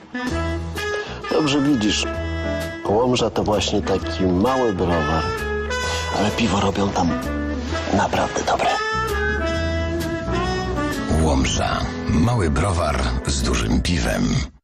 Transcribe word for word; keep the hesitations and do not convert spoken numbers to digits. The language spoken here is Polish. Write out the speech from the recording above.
Dobrze widzisz, Łomża to właśnie taki mały browar, ale piwo robią tam naprawdę dobre. Łomża. Mały browar z dużym piwem.